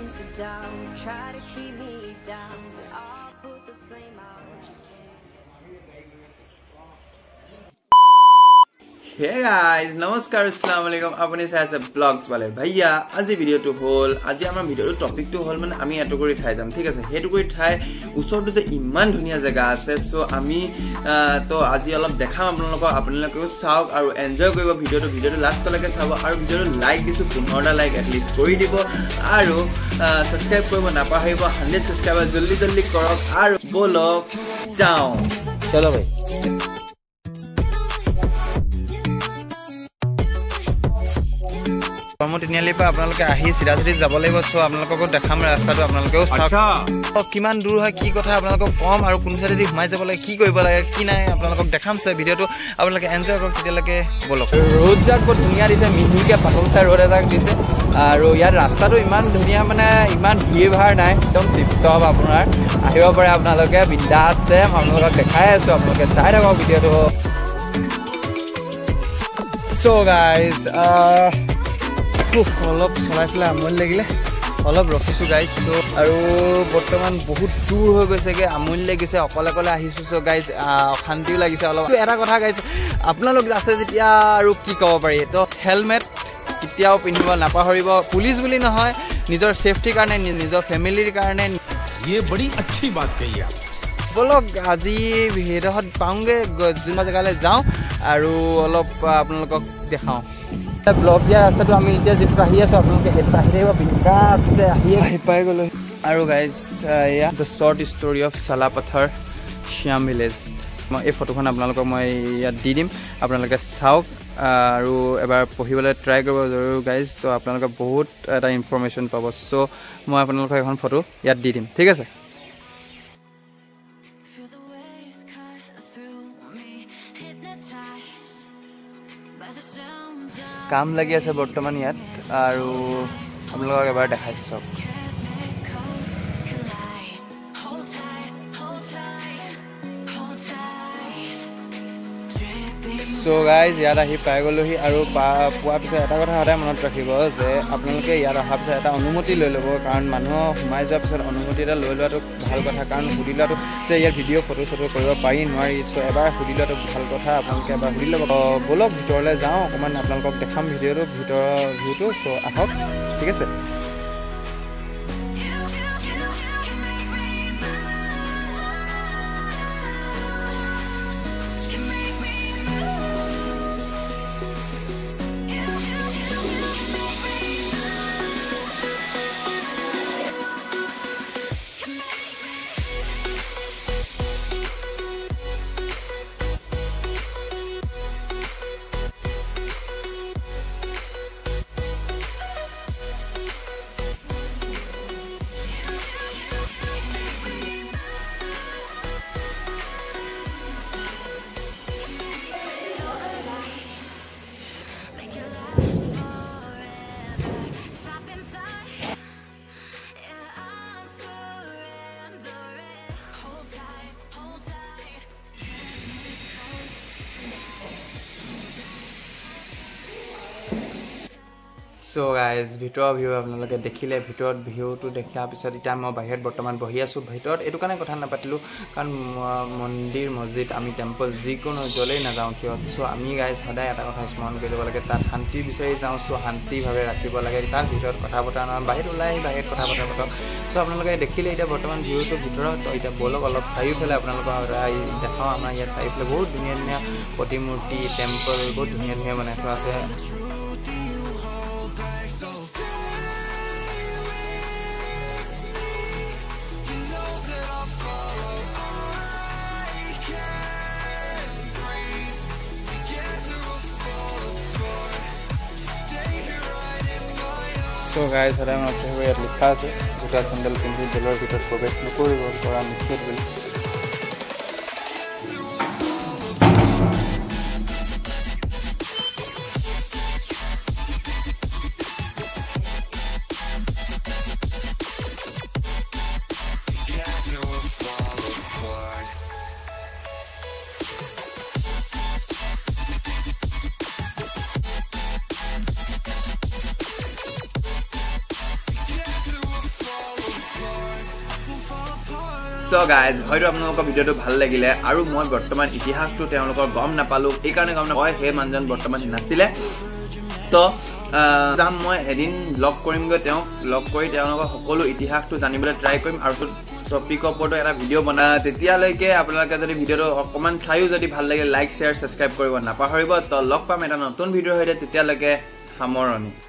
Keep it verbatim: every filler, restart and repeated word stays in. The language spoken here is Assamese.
so down, try to keep me down, but I'll put the flame out. Hey guys, namaskar, assalamu alaikum. Apuni sai ase vlogs wale bhaiya aji video to hol aji amar video to topic to hol mane ami eto kori thai jam thik ase hetu kori thai usort to je iman dhuniya jaga ase so ami to aji olop dekham apnalok apnalok sauk aru enjoy koribo video to video to last lake sabo aru video to like disu fifteen ta like at least kori dibo aru subscribe koribo napahibo one hundred subscriber jaldi jaldi korok aru bolok jao chalo bhai Motinali pa apnaloke ahi sidasidi jabo laibo so apnaloko dekham rasta to apnaloke acha kiman dur hoy ki kotha apnaloko kom aru kun side di humai jabo lage ki koribo lage ki nai apnaloko dekham sai video to apnaloke enjoy korok titilake bolok road jak ko dunia dise mihike paton sai road jak dise aru yar rasta to iman dunia mane iman bhir bhar nai ekdom tiptop apnar ahibo pare apnaloke bindas se apnalok dekhai aso apnaloke sai rakok video to so guys uh অলপ চলাইছিলে আমনি লাগিলে অলপ ৰখিছো গাইস সো আৰু বৰ্তমান বহুত দূৰ হৈ গৈছে গে আমনি লাগিছে অকলে অকলে আহিছো সো গাইস অশান্তিও লাগিছে অলপ এটা কথা গাইস আপোনালোক আছে যেতিয়া আৰু কি ক'ব পাৰি তো হেলমেট কিতিয়াও পিন্ধিব নাপাহৰিব পুলিশ বুলি নহয় নিজৰ সেফটি কাৰণে নিজৰ ফ্যামিলিৰ কাৰণে ये बड़ी अच्छी बात कही आप বলক আজি ভিডিঅ'ত পাওঁগে জিমা জেগালৈ যাওঁ আৰু অলপ আপোনালোকক দেখাওঁ ব্লগ দিয়া ৰাস্তাটো আমি এতিয়া যেটো আহি আছো আপোনালোকে হেড পাই থাকিব বিন্দাস আহি আহি পাই গলো আৰু গাইস ইয়া the short story of Chalapather Shyam Village মই এই ফটোখন আপোনালোকক মই ইয়াত দি দিম আপোনালোকে চাওক আৰু এবাৰ পঢ়িবলৈ ট্ৰাই কৰিব জৰুৰ গাইস তো আপোনালোকে বহুত এটা ইনফৰমেশন পাব সো মই আপোনালোকক এখন ফটো ইয়াত দি দিম ঠিক আছে কাম লাগি আছে বৰ্তমান ইয়াত আৰু আপোনালোকক এবাৰ দেখাইছো সব সো গাইজ ইয়াত আহি পাই গলোহি আৰু পোৱাৰ পিছত এটা কথা সদায় মনত ৰাখিব যে আপোনালোকে ইয়াত অহাৰ পিছত এটা অনুমতি লৈ ল'ব কাৰণ মানুহ সোমাই যোৱাৰ পিছত অনুমতি এটা লৈ লোৱাটো ভাল কথা কাৰণ সুধি লোৱাটো যে ইয়াত ভিডিঅ' ফটো চটো কৰিব পাৰি নোৱাৰি তো এবাৰ সুধি লোৱাটো ভাল কথা আপোনালোকে এবাৰ সুধি ল'ব বলক ভিতৰলৈ যাওঁ অকণমান আপোনালোকক দেখাম ভিডিঅ'টো ভিতৰৰ ভিউটো চ' আহক ঠিক আছে সো গাইজ ভিতৰৰ ভিউ আপোনালোকে দেখিলে ভিতৰত ভিউটো দেখাৰ পিছত এতিয়া মই বাহিৰত বৰ্তমান বহি আছোঁ ভিতৰত এইটো কাৰণে কথা নাপাতিলোঁ কাৰণ মন্দিৰ মছজিদ আমি টেম্পল যিকোনো জ্বলেই নাযাওঁ কিয় চ' আমি গাইজ সদায় এটা কথা স্মৰণ কৰি ল'ব লাগে তাত শান্তি বিচাৰি যাওঁ চ' শান্তিভাৱে ৰাখিব লাগে তাৰ ভিতৰত কথা পতা নহয় বাহিৰত ওলাই আহি বাহিৰত কথা পতা পাতক চ' আপোনালোকে দেখিলে এতিয়া বৰ্তমান ভিউটো ভিতৰত এতিয়া বলক অলপ চাৰিওফালে আপোনালোকৰ দেখাওঁ আমাৰ ইয়াত চাৰিওফালে বহুত ধুনীয়া ধুনীয়া প্ৰতিমূৰ্তি টেম্পল বহুত ধুনীয়া ধুনীয়া বনাই থোৱা আছে So guys, সদায় মনত ৰাখিব ইয়াত লিখা আছে জোতা চেণ্ডেল পিন্ধি জেলৰ ভিতৰত প্ৰৱেশ নকৰিব পৰা নিষেধ বুলি সো গাইজ হয়তো আপোনালোকৰ ভিডিঅ'টো ভাল লাগিলে আৰু মই বৰ্তমান ইতিহাসটো তেওঁলোকৰ গম নাপালোঁ এইকাৰণে গম নাপায় সেই মানুহজন বৰ্তমান নাছিলে তো যাম মই এদিন লগ কৰিমগৈ তেওঁক লগ কৰি তেওঁলোকৰ সকলো ইতিহাসটো জানিবলৈ ট্ৰাই কৰিম আৰু টপিকৰ ওপৰতো এটা ভিডিঅ' বনা তেতিয়ালৈকে আপোনালোকে যদি ভিডিঅ'টো অকণমান চায়ো যদি ভাল লাগে লাইক শ্বেয়াৰ ছাবস্ক্ৰাইব কৰিব নাপাহৰিব তো লগ পাম এটা নতুন ভিডিঅ'ৰ সৈতে তেতিয়ালৈকে সামৰণি